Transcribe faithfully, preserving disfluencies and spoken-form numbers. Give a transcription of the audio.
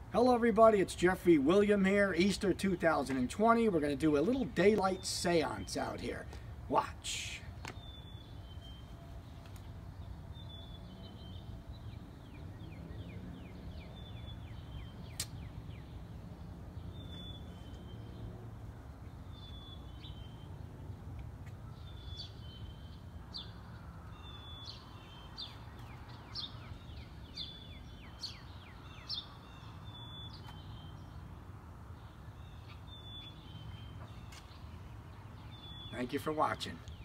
Hello everybody, it's Jeffrey William here, Easter two thousand twenty. We're going to do a little daylight seance out here. Watch. Thank you for watching.